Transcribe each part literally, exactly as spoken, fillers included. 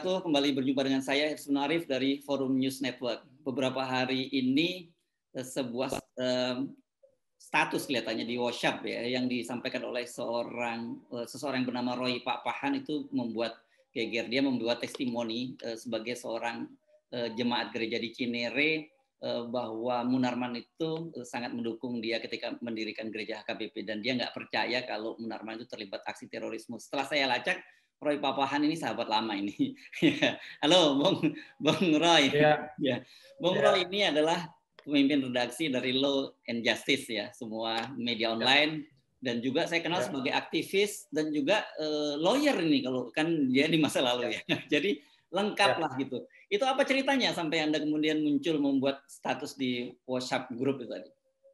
wabarakatuh. Kembali berjumpa dengan saya Hirsun Arif dari Forum News Network. Beberapa hari ini sebuah um, status kelihatannya di WhatsApp ya yang disampaikan oleh seorang uh, seseorang yang bernama Roy Pak Pahan itu membuat geger. Dia membuat testimoni uh, sebagai seorang uh, jemaat gereja di Cinere uh, bahwa Munarman itu uh, sangat mendukung dia ketika mendirikan gereja H K B P dan dia nggak percaya kalau Munarman itu terlibat aksi terorisme. Setelah saya lacak, Roy Papahan ini sahabat lama ini. Halo, Bung Bung Roy. Ya. Ya. Bung ya. Roy ini adalah pemimpin redaksi dari Law and Justice ya, semua media online ya. Dan juga saya kenal ya. sebagai aktivis dan juga uh, lawyer ini kalau kan dia di masa lalu ya. ya. Jadi lengkap ya. lah gitu. Itu apa ceritanya sampai Anda kemudian muncul membuat status di WhatsApp grup itu tadi?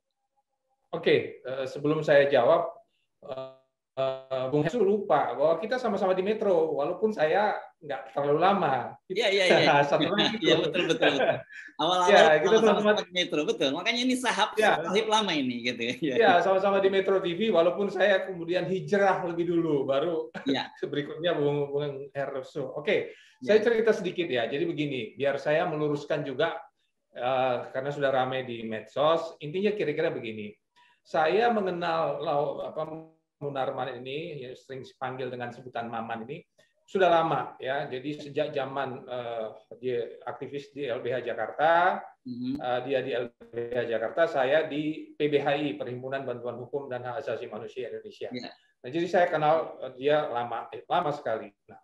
Oke, uh, sebelum saya jawab uh... Uh, Bung Hesu lupa bahwa kita sama-sama di Metro, walaupun saya nggak terlalu lama. Iya iya iya. Satu lagi Iya betul betul. betul. Awal-awal ya, kita sama-sama di Metro, betul. Makanya ini sahab ya. sahib lama ini gitu. Iya, sama-sama di Metro T V, walaupun saya kemudian hijrah lebih dulu, baru ya. berikutnya Bung Bung Hesu. Oke, ya. Saya cerita sedikit ya. Jadi begini, biar saya meluruskan juga uh, karena sudah ramai di medsos. Intinya kira-kira begini. Saya mengenal apa Munarman ini, yang sering dipanggil dengan sebutan Maman ini, sudah lama ya. Jadi sejak zaman uh, dia aktivis di L B H Jakarta, mm-hmm. uh, dia di L B H Jakarta, saya di P B H I, Perhimpunan Bantuan Hukum dan Hak Asasi Manusia Indonesia. Yeah. Nah, jadi saya kenal dia lama, eh, lama sekali. Nah,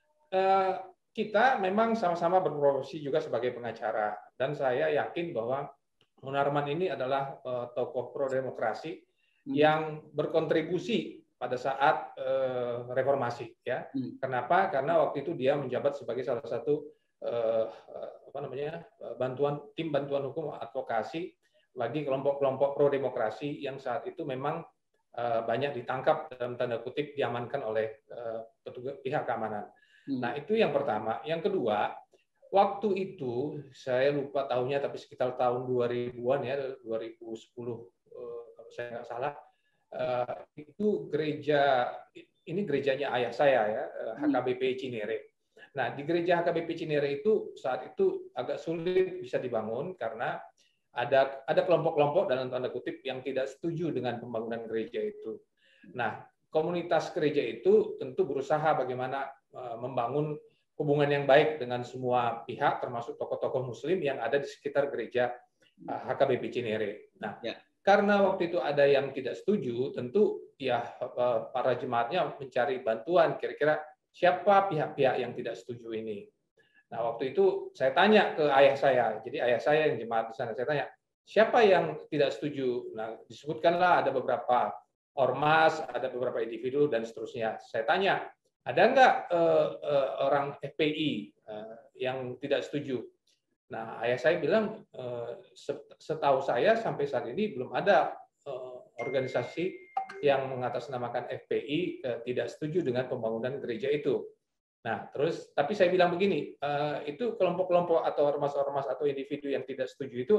uh, kita memang sama-sama berprofesi juga sebagai pengacara, dan saya yakin bahwa Munarman ini adalah uh, tokoh pro demokrasi yang berkontribusi pada saat uh, reformasi ya. Hmm. Kenapa? Karena waktu itu dia menjabat sebagai salah satu uh, apa namanya bantuan tim bantuan hukum advokasi bagi kelompok-kelompok pro demokrasi yang saat itu memang uh, banyak ditangkap dalam tanda kutip diamankan oleh uh, petugas pihak keamanan. Hmm. Nah, itu yang pertama. Yang kedua, waktu itu saya lupa tahunnya tapi sekitar tahun dua ribuan ya, dua ribu sepuluh kalau saya nggak salah, uh, itu gereja, ini gerejanya ayah saya ya, H K B P Cinere. Nah, di gereja H K B P Cinere itu saat itu agak sulit bisa dibangun karena ada ada kelompok-kelompok dalam tanda kutip yang tidak setuju dengan pembangunan gereja itu. Nah, komunitas gereja itu tentu berusaha bagaimana uh, membangun hubungan yang baik dengan semua pihak, termasuk tokoh-tokoh Muslim yang ada di sekitar gereja H K B P Cinere. Nah, ya. Karena waktu itu ada yang tidak setuju, tentu ya para jemaatnya mencari bantuan. Kira-kira siapa pihak-pihak yang tidak setuju ini? Nah, waktu itu saya tanya ke ayah saya. Jadi ayah saya yang jemaat di sana. Saya tanya siapa yang tidak setuju. Nah, disebutkanlah ada beberapa ormas, ada beberapa individu dan seterusnya. Saya tanya, ada nggak uh, uh, orang F P I uh, yang tidak setuju? Nah, ayah saya bilang, uh, setahu saya sampai saat ini belum ada uh, organisasi yang mengatasnamakan F P I uh, tidak setuju dengan pembangunan gereja itu. Nah, terus, tapi saya bilang begini, uh, itu kelompok-kelompok atau ormas-ormas atau individu yang tidak setuju itu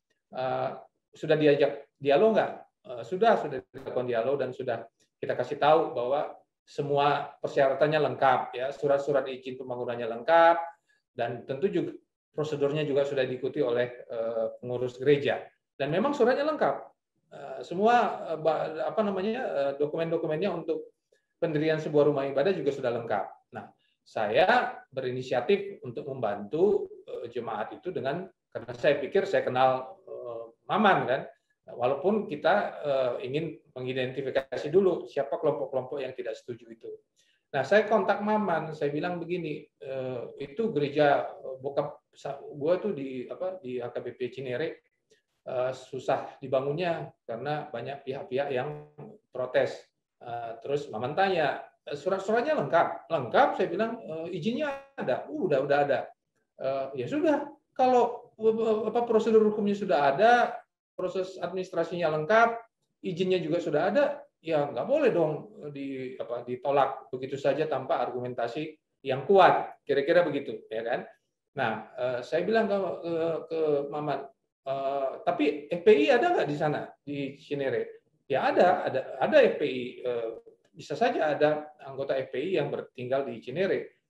uh, sudah diajak dialog nggak? Uh, sudah, sudah dilakukan dialog dan sudah kita kasih tahu bahwa semua persyaratannya lengkap, ya, surat-surat izin pembangunannya lengkap, dan tentu juga prosedurnya juga sudah diikuti oleh uh, pengurus gereja. Dan memang suratnya lengkap, uh, semua uh, apa namanya uh, dokumen-dokumennya untuk pendirian sebuah rumah ibadah juga sudah lengkap. Nah, saya berinisiatif untuk membantu uh, jemaat itu dengan karena saya pikir saya kenal uh, Maman kan. Walaupun kita uh, ingin mengidentifikasi dulu siapa kelompok-kelompok yang tidak setuju itu. Nah, saya kontak Maman, saya bilang begini, uh, itu gereja bokap gua tuh di apa di H K B P Cinere uh, susah dibangunnya karena banyak pihak-pihak yang protes. Uh, terus Maman tanya, surat-suratnya lengkap, lengkap. Saya bilang uh, izinnya ada, uh, udah udah ada. Uh, ya sudah, kalau apa prosedur hukumnya sudah ada, proses administrasinya lengkap, izinnya juga sudah ada, ya nggak boleh dong di, apa, ditolak begitu saja tanpa argumentasi yang kuat, kira-kira begitu, ya kan? Nah, eh, saya bilang ke, ke, ke Maman, eh, tapi F P I ada nggak di sana di Cinere? Ya ada, ada, ada F P I, eh, bisa saja ada anggota F P I yang bertinggal di Cinere,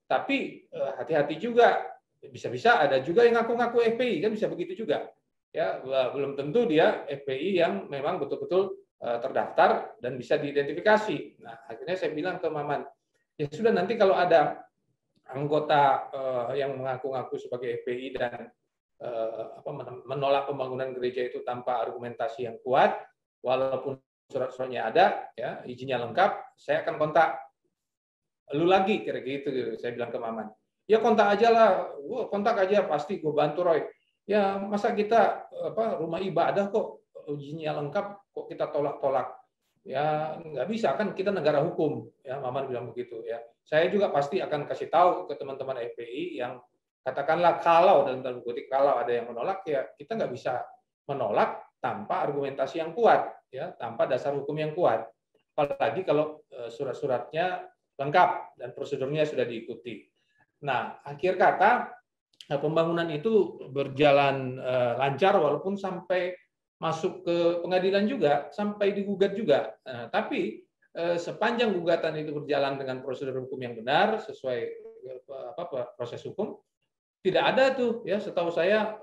Tapi hati-hati juga, bisa-bisa ada juga yang ngaku-ngaku F P I, kan bisa begitu juga. Ya, belum tentu dia F P I yang memang betul-betul terdaftar dan bisa diidentifikasi. Nah, akhirnya saya bilang ke Maman, ya sudah, nanti kalau ada anggota yang mengaku-ngaku sebagai F P I dan apa, menolak pembangunan gereja itu tanpa argumentasi yang kuat, walaupun surat-suratnya ada, ya, izinnya lengkap, saya akan kontak lu lagi, kira-kira gitu. Saya bilang ke Maman, ya kontak aja lah, gua kontak aja, pasti gue bantu Roy. Ya masa kita apa rumah ibadah kok izinnya lengkap, kok kita tolak-tolak? Ya nggak bisa, kan kita negara hukum. Ya Maman bilang begitu. Ya saya juga pasti akan kasih tahu ke teman-teman F P I yang katakanlah kalau dalam tanda kutip kalau ada yang menolak, ya kita nggak bisa menolak tanpa argumentasi yang kuat, ya tanpa dasar hukum yang kuat. Apalagi kalau surat-suratnya lengkap dan prosedurnya sudah diikuti. Nah, akhir kata pembangunan itu berjalan lancar walaupun sampai masuk ke pengadilan juga, sampai digugat juga. Nah, tapi sepanjang gugatan itu berjalan dengan prosedur hukum yang benar sesuai apa proses hukum, tidak ada tuh, ya setahu saya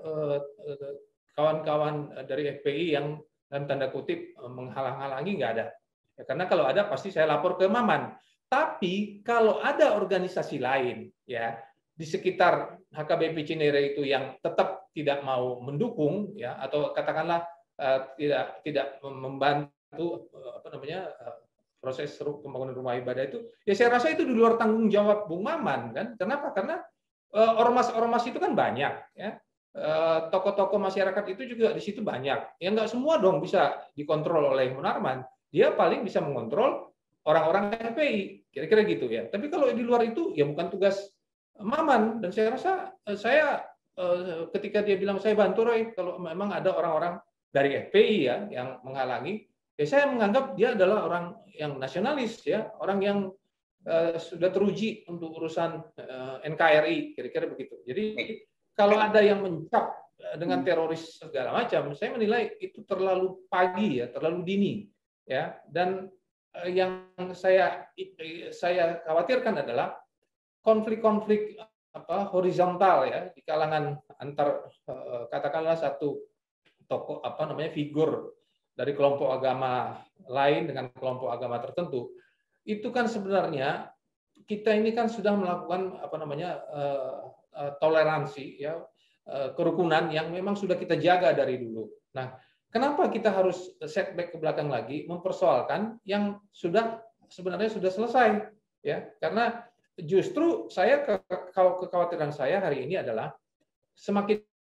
kawan-kawan dari F P I yang dalam tanda kutip menghalang-halangi, nggak ada. Ya, karena kalau ada pasti saya lapor ke Maman. Tapi kalau ada organisasi lain, ya di sekitar H K B P Cinere itu yang tetap tidak mau mendukung, ya atau katakanlah uh, tidak tidak membantu uh, apa namanya uh, proses pembangunan rumah ibadah itu, ya saya rasa itu di luar tanggung jawab Bung Maman, kan? Kenapa? Karena uh, ormas-ormas itu kan banyak, ya. Tokoh-tokoh masyarakat itu juga di situ banyak. Ya nggak semua dong bisa dikontrol oleh Munarman. Dia paling bisa mengontrol orang-orang F P I, kira-kira gitu ya. Tapi kalau di luar itu ya bukan tugas Maman. Dan saya rasa saya ketika dia bilang saya bantu Roy, kalau memang ada orang-orang dari F P I ya yang menghalangi, ya saya menganggap dia adalah orang yang nasionalis, ya orang yang uh, sudah teruji untuk urusan uh, N K R I, kira-kira begitu. Jadi kalau ada yang mencap dengan teroris segala macam, saya menilai itu terlalu pagi, ya, terlalu dini, ya. Dan yang saya saya khawatirkan adalah konflik-konflik apa horizontal, ya, di kalangan antar katakanlah satu tokoh apa namanya figur dari kelompok agama lain dengan kelompok agama tertentu. Itu kan sebenarnya kita ini kan sudah melakukan apa namanya toleransi, ya, kerukunan yang memang sudah kita jaga dari dulu. Nah, kenapa kita harus setback ke belakang lagi, mempersoalkan yang sudah sebenarnya sudah selesai, ya? Karena justru saya kekhawatiran saya hari ini adalah semakin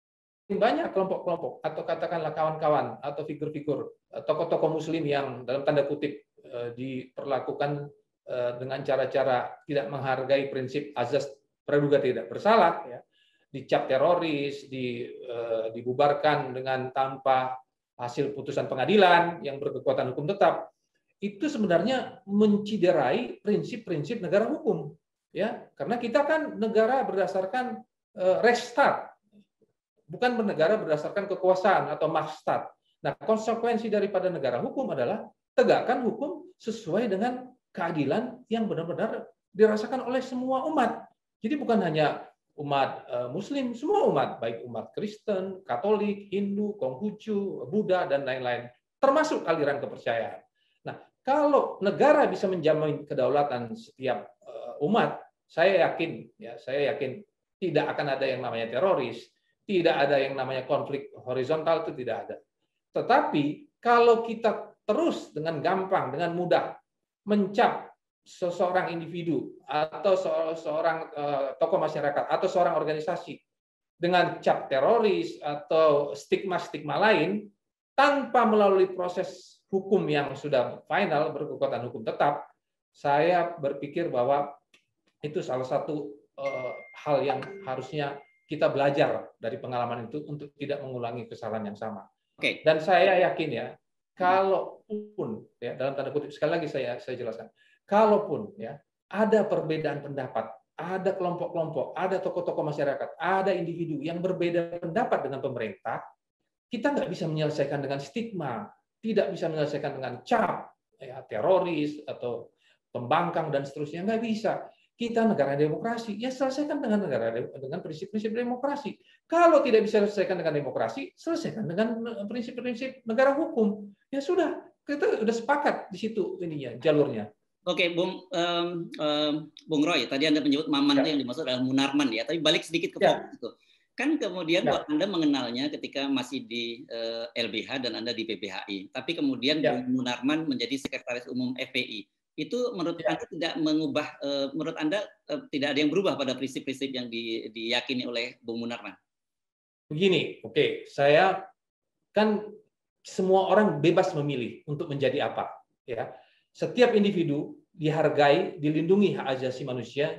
banyak kelompok-kelompok atau katakanlah kawan-kawan atau figur-figur tokoh-tokoh Muslim yang dalam tanda kutip diperlakukan dengan cara-cara tidak menghargai prinsip azas praduga tidak bersalah, ya, dicap teroris, di, uh, dibubarkan dengan tanpa hasil putusan pengadilan yang berkekuatan hukum tetap, itu sebenarnya menciderai prinsip-prinsip negara hukum, ya, karena kita kan negara berdasarkan uh, Rechtsstaat, bukan bernegara berdasarkan kekuasaan atau Machtsstaat. Nah, konsekuensi daripada negara hukum adalah tegakkan hukum sesuai dengan keadilan yang benar-benar dirasakan oleh semua umat. Jadi bukan hanya umat Muslim, semua umat, baik umat Kristen, Katolik, Hindu, Konghucu, Buddha, dan lain-lain, termasuk aliran kepercayaan. Nah, kalau negara bisa menjamin kedaulatan setiap umat, saya yakin, ya, saya yakin tidak akan ada yang namanya teroris, tidak ada yang namanya konflik horizontal, itu tidak ada. Tetapi kalau kita terus dengan gampang, dengan mudah mencap seseorang individu atau seorang tokoh masyarakat atau seorang organisasi dengan cap teroris atau stigma-stigma lain tanpa melalui proses hukum yang sudah final berkekuatan hukum tetap, saya berpikir bahwa itu salah satu hal yang harusnya kita belajar dari pengalaman itu untuk tidak mengulangi kesalahan yang sama. Oke. Dan saya yakin, ya, kalaupun, ya, dalam tanda kutip sekali lagi saya saya jelaskan, kalaupun, ya, ada perbedaan pendapat, ada kelompok-kelompok, ada tokoh-tokoh masyarakat, ada individu yang berbeda pendapat dengan pemerintah, kita nggak bisa menyelesaikan dengan stigma, tidak bisa menyelesaikan dengan cap, ya, teroris atau pembangkang dan seterusnya, nggak bisa. kita negara demokrasi, ya selesaikan dengan negara dengan prinsip-prinsip demokrasi. Kalau tidak bisa selesaikan dengan demokrasi, selesaikan dengan prinsip-prinsip negara hukum. Ya sudah, kita sudah sepakat di situ ininya jalurnya. Oke, Bung um, um, Bung Roy, tadi Anda menyebut Maman Ya. itu yang dimaksud adalah Munarman ya, tapi balik sedikit ke Ya. fokus itu. Kan kemudian Ya. Anda mengenalnya ketika masih di uh, L B H dan Anda di P B H I, tapi kemudian Ya. Bung Munarman menjadi Sekretaris Umum F P I. Itu menurut Ya. Anda tidak mengubah, uh, menurut Anda uh, tidak ada yang berubah pada prinsip-prinsip yang di, diyakini oleh Bung Munarman? Begini, oke, okay. Saya kan semua orang bebas memilih untuk menjadi apa, ya. Setiap individu dihargai, dilindungi hak asasi manusia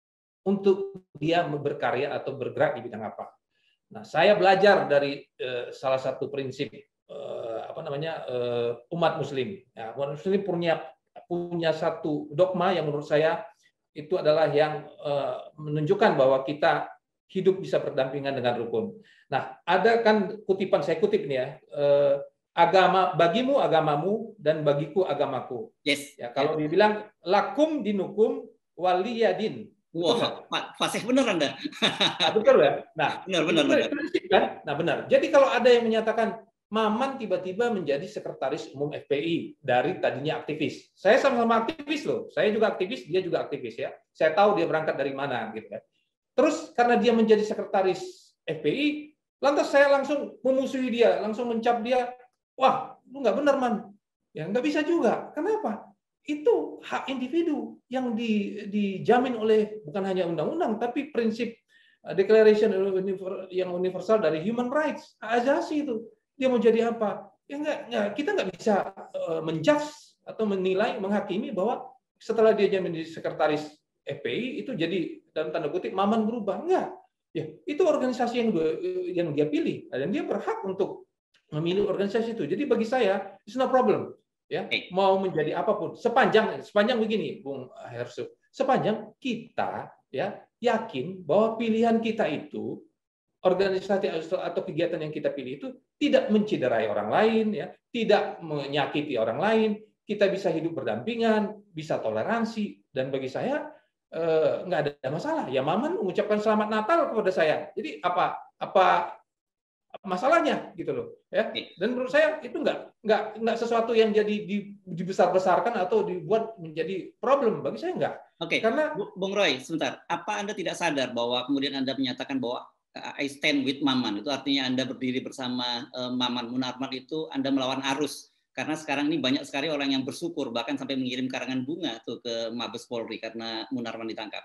untuk dia berkarya atau bergerak di bidang apa. Nah, saya belajar dari eh, salah satu prinsip eh, apa namanya eh, umat Muslim. Ya, umat Muslim punya punya satu dogma yang menurut saya itu adalah yang eh, menunjukkan bahwa kita hidup bisa berdampingan dengan rukun. Nah, ada kan kutipan, saya kutip nih ya, eh, agama bagimu agamamu dan bagiku agamaku. Yes. Ya, kalau yes. dibilang lakum dinukum waliyadin. Wah, wow, fasih benar Anda. Nah, betul ya. Nah, benar, benar, benar. Prinsip, kan? Nah, benar. Jadi kalau ada yang menyatakan Maman tiba-tiba menjadi sekretaris umum F P I dari tadinya aktivis. Saya sama-sama aktivis loh. Saya juga aktivis, dia juga aktivis ya. Saya tahu dia berangkat dari mana gitu kan. Terus karena dia menjadi sekretaris F P I, lantas saya langsung memusuhi dia, langsung mencap dia. Wah, lu nggak benar man. Ya nggak bisa juga. Kenapa? Itu hak individu yang di, dijamin oleh bukan hanya undang-undang, tapi prinsip Declaration yang universal dari human rights, hak asasi itu. Dia mau jadi apa? Ya enggak, enggak, kita nggak bisa uh, menjudge atau menilai, menghakimi bahwa setelah dia menjadi sekretaris F P I itu jadi dalam tanda kutip Maman berubah. Enggak. Ya, itu organisasi yang yang dia pilih dan dia berhak untuk memilih organisasi itu. Jadi bagi saya it's no problem. Ya, mau menjadi apapun sepanjang sepanjang begini, Bung Hersu. Sepanjang kita ya yakin bahwa pilihan kita itu organisasi atau kegiatan yang kita pilih itu tidak menciderai orang lain, ya, tidak menyakiti orang lain, kita bisa hidup berdampingan, bisa toleransi, dan bagi saya eh, nggak ada masalah. Ya Maman mengucapkan selamat Natal kepada saya. Jadi apa apa masalahnya gitu loh, ya. Dan menurut saya itu nggak nggak nggak sesuatu yang jadi dibesar-besarkan atau dibuat menjadi problem. Bagi saya nggak. Oke, karena Bung Roy, sebentar. Apa Anda tidak sadar bahwa kemudian Anda menyatakan bahwa I stand with Maman, itu artinya Anda berdiri bersama uh, Maman Munarman, itu Anda melawan arus, karena sekarang ini banyak sekali orang yang bersyukur bahkan sampai mengirim karangan bunga tuh ke Mabes Polri karena Munarman ditangkap.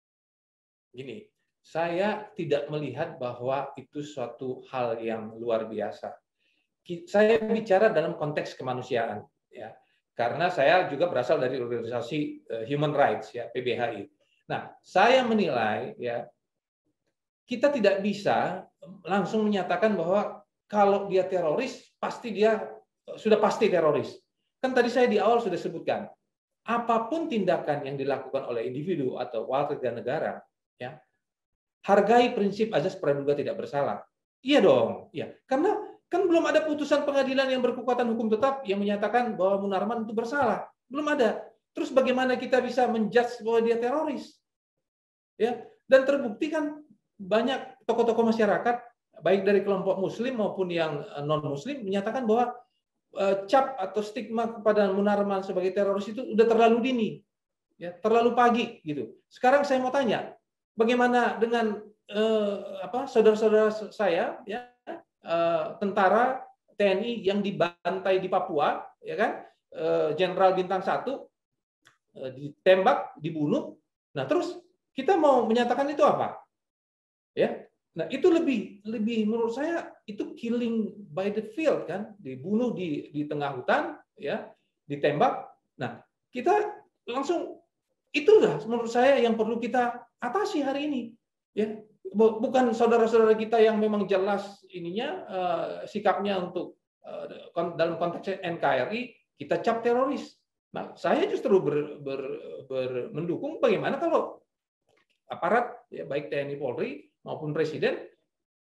Gini, saya tidak melihat bahwa itu suatu hal yang luar biasa. Saya bicara dalam konteks kemanusiaan, ya, karena saya juga berasal dari organisasi uh, human rights, ya, P B H I. Nah, saya menilai, ya, kita tidak bisa langsung menyatakan bahwa kalau dia teroris, pasti dia sudah pasti teroris. Kan tadi saya di awal sudah sebutkan, apapun tindakan yang dilakukan oleh individu atau warga negara, ya, hargai prinsip azas praduga tidak bersalah. Iya dong, ya, karena kan belum ada putusan pengadilan yang berkekuatan hukum tetap yang menyatakan bahwa Munarman itu bersalah, belum ada. Terus bagaimana kita bisa menjudge bahwa dia teroris? Ya, dan terbukti kan banyak tokoh-tokoh masyarakat, baik dari kelompok Muslim maupun yang non-Muslim, menyatakan bahwa cap atau stigma kepada Munarman sebagai teroris itu udah terlalu dini, ya, terlalu pagi gitu. Sekarang saya mau tanya, bagaimana dengan eh, apa saudara-saudara saya, ya, eh, tentara T N I yang dibantai di Papua, ya kan, Jenderal eh, Bintang satu eh, ditembak, dibunuh. Nah terus kita mau menyatakan itu apa? Ya, nah itu lebih lebih menurut saya itu killing by the field kan, dibunuh di di tengah hutan, ya, ditembak. Nah kita langsung itulah menurut saya yang perlu kita atasi hari ini, ya, bukan saudara-saudara kita yang memang jelas ininya uh, sikapnya untuk uh, dalam konteks N K R I kita cap teroris. Nah saya justru ber, ber, ber, mendukung bagaimana kalau aparat, ya, baik T N I Polri maupun Presiden,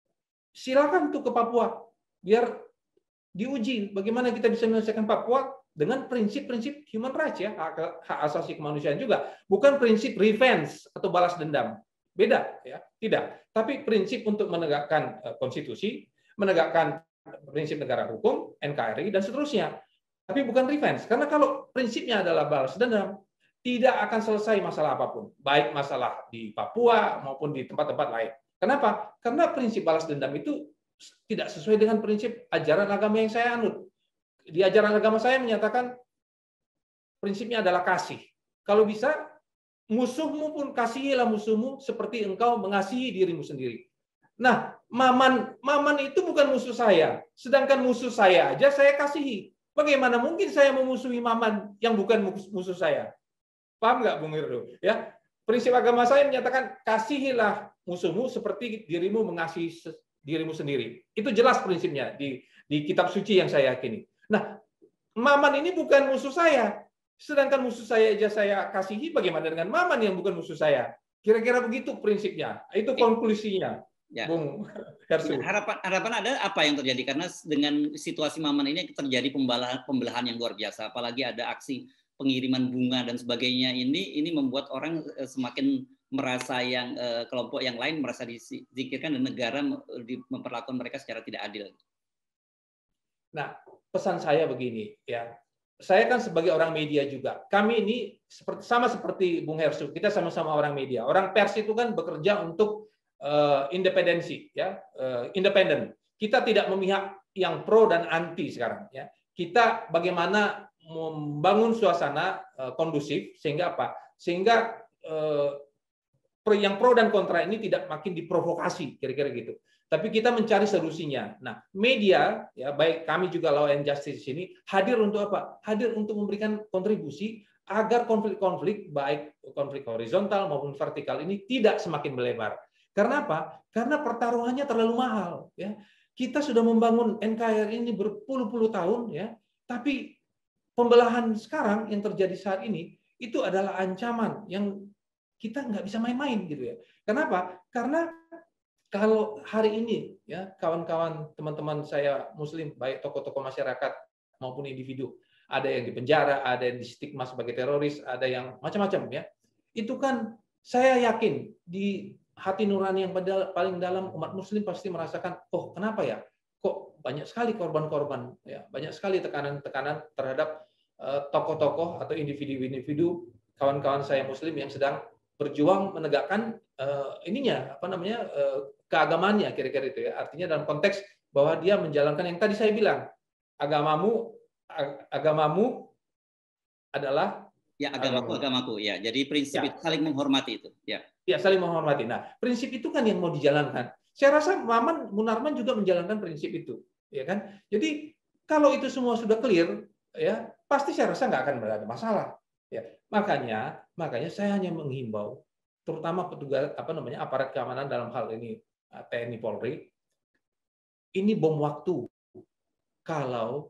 silakan tuh ke Papua biar diuji bagaimana kita bisa menyelesaikan Papua dengan prinsip-prinsip human rights ya, hak, hak asasi kemanusiaan juga, bukan prinsip revenge atau balas dendam. Beda ya, tidak. Tapi prinsip untuk menegakkan konstitusi, menegakkan prinsip negara hukum, N K R I dan seterusnya. Tapi bukan revenge. Karena kalau prinsipnya adalah balas dendam, tidak akan selesai masalah apapun, baik masalah di Papua maupun di tempat-tempat lain. Kenapa? Karena prinsip balas dendam itu tidak sesuai dengan prinsip ajaran agama yang saya anut. Di ajaran agama saya menyatakan prinsipnya adalah kasih. Kalau bisa, musuhmu pun kasihilah musuhmu seperti engkau mengasihi dirimu sendiri. Nah, Maman, Maman itu bukan musuh saya. Sedangkan musuh saya aja saya kasihi. Bagaimana mungkin saya memusuhi Maman yang bukan musuh saya? Paham nggak, Bung Hirdo? Ya, prinsip agama saya menyatakan kasihilah musuhmu seperti dirimu mengasihi dirimu sendiri. Itu jelas prinsipnya di di kitab suci yang saya yakini. Nah, Maman ini bukan musuh saya. Sedangkan musuh saya aja saya kasihi, bagaimana dengan Maman yang bukan musuh saya? Kira-kira begitu prinsipnya. Itu konklusinya, ya. Bung Hersu. Harapan, harapan ada apa yang terjadi? Karena dengan situasi Maman ini terjadi pembelahan, pembelahan yang luar biasa. Apalagi ada aksi pengiriman bunga dan sebagainya. Ini ini membuat orang semakin merasa yang kelompok yang lain merasa dizikirkan dan negara memperlakukan mereka secara tidak adil. Nah, pesan saya begini ya. Saya kan sebagai orang media juga. Kami ini seperti sama seperti Bung Hersu, kita sama-sama orang media. Orang pers itu kan bekerja untuk uh, independensi ya, uh, independen. Kita tidak memihak yang pro dan anti sekarang ya. Kita bagaimana membangun suasana uh, kondusif sehingga apa? Sehingga uh, yang pro dan kontra ini tidak makin diprovokasi, kira-kira gitu. Tapi kita mencari solusinya. Nah, media, ya baik kami juga Law and Justice di sini, hadir untuk apa? Hadir untuk memberikan kontribusi agar konflik-konflik, baik konflik horizontal maupun vertikal ini tidak semakin melebar. Karena apa? Karena pertaruhannya terlalu mahal. Ya, kita sudah membangun N K R I ini berpuluh-puluh tahun, ya, tapi pembelahan sekarang yang terjadi saat ini itu adalah ancaman yang kita nggak bisa main-main gitu ya. Kenapa? Karena kalau hari ini ya kawan-kawan teman-teman saya Muslim baik tokoh-tokoh masyarakat maupun individu ada yang dipenjara, ada yang distigma sebagai teroris, ada yang macam-macam ya. Itu kan saya yakin di hati nurani yang paling dalam umat Muslim pasti merasakan, oh kenapa ya? Kok banyak sekali korban-korban ya, banyak sekali tekanan-tekanan terhadap tokoh-tokoh atau individu-individu kawan-kawan saya Muslim yang sedang berjuang menegakkan uh, ininya apa namanya uh, keagamaannya kira-kira itu ya. Artinya dalam konteks bahwa dia menjalankan yang tadi saya bilang, agamamu ag agamamu adalah ya agamaku agamamu. agamaku ya. Jadi prinsip ya. Itu saling menghormati itu ya. Ya, saling menghormati. Nah, prinsip itu kan yang mau dijalankan. Saya rasa Maman Munarman juga menjalankan prinsip itu, ya kan? Jadi kalau itu semua sudah clear ya, pasti saya rasa nggak akan ada masalah. Ya, makanya, makanya saya hanya menghimbau, terutama petugas apa namanya aparat keamanan dalam hal ini T N I Polri, ini bom waktu kalau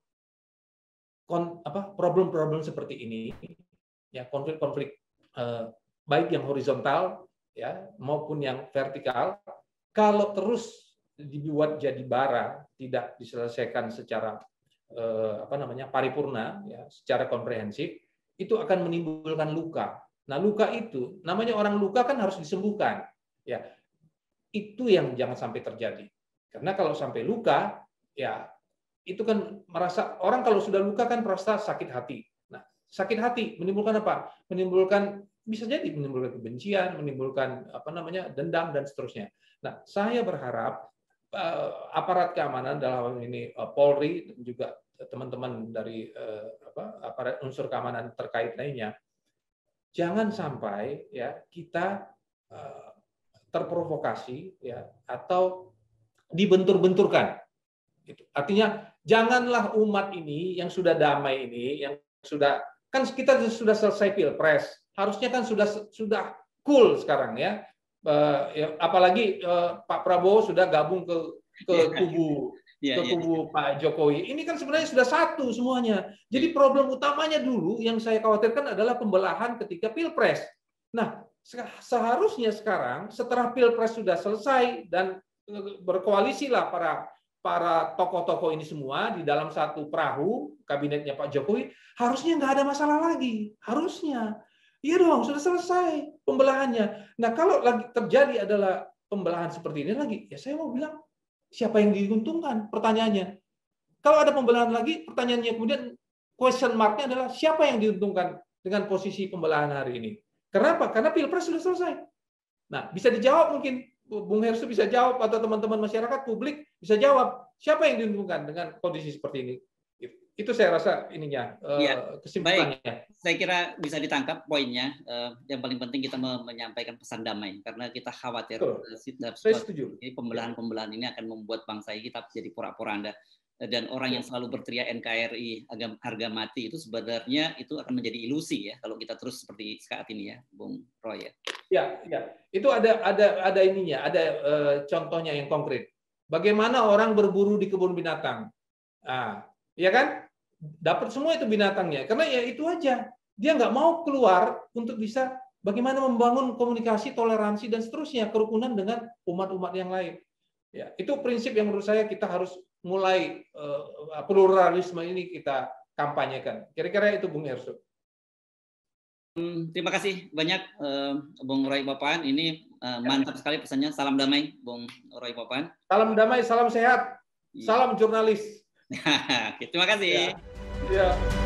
kon, apa problem-problem seperti ini, ya konflik-konflik eh, baik yang horizontal ya maupun yang vertikal, kalau terus dibuat jadi bara, tidak diselesaikan secara eh, apa namanya paripurna, ya secara komprehensif, itu akan menimbulkan luka. Nah, luka itu, namanya orang luka kan harus disembuhkan. Ya, itu yang jangan sampai terjadi. Karena kalau sampai luka, ya itu kan merasa orang kalau sudah luka kan merasa sakit hati. Nah, sakit hati menimbulkan apa? Menimbulkan bisa jadi menimbulkan kebencian, menimbulkan apa namanya dendam dan seterusnya. Nah, saya berharap uh, aparat keamanan dalam hal ini uh, Polri dan juga teman-teman dari uh, apa, aparat unsur keamanan terkait lainnya, jangan sampai ya kita uh, terprovokasi ya atau dibentur-benturkan. Artinya janganlah umat ini yang sudah damai ini, yang sudah kan kita sudah selesai pilpres, harusnya kan sudah sudah cool sekarang ya. Uh, ya apalagi uh, Pak Prabowo sudah gabung ke ke kubu Ya, ke kubu ya. Pak Jokowi. Ini kan sebenarnya sudah satu semuanya. Jadi problem utamanya dulu yang saya khawatirkan adalah pembelahan ketika Pilpres. Nah, seharusnya sekarang setelah Pilpres sudah selesai dan berkoalisilah para para tokoh-tokoh ini semua di dalam satu perahu kabinetnya Pak Jokowi, harusnya nggak ada masalah lagi. Harusnya. Iya dong, sudah selesai pembelahannya. Nah, kalau lagi terjadi adalah pembelahan seperti ini lagi, ya saya mau bilang, siapa yang diuntungkan? Pertanyaannya. Kalau ada pembelahan lagi, pertanyaannya kemudian question mark-nya adalah siapa yang diuntungkan dengan posisi pembelahan hari ini? Kenapa? Karena Pilpres sudah selesai. Nah, bisa dijawab mungkin, Bung Herssu bisa jawab, atau teman-teman masyarakat, publik bisa jawab, siapa yang diuntungkan dengan kondisi seperti ini? Itu saya rasa ininya, ya, kesimpulannya. Baik. Saya kira bisa ditangkap poinnya. Yang paling penting kita menyampaikan pesan damai, karena kita khawatir situasi pembelahan-pembelahan ini akan membuat bangsa kita jadi porak-poranda. Dan orang yang selalu berteriak N K R I harga mati itu sebenarnya itu akan menjadi ilusi ya kalau kita terus seperti saat ini ya, Bung Roy ya. Ya, ya. Itu ada ada ada ininya, ada uh, contohnya yang konkret. Bagaimana orang berburu di kebun binatang? Ah, ya kan? Dapat semua itu binatangnya. Karena ya itu aja. Dia nggak mau keluar untuk bisa bagaimana membangun komunikasi, toleransi dan seterusnya, kerukunan dengan umat-umat yang lain. Ya, itu prinsip yang menurut saya kita harus mulai uh, pluralisme ini kita kampanyekan. Kira-kira itu Bung Herssu. Hmm, terima kasih banyak uh, Bung Roy Papan. Ini uh, mantap sekali pesannya. Salam damai, Bung Roy Papan. Salam damai, salam sehat, salam jurnalis. Terima kasih. Ya. Ya.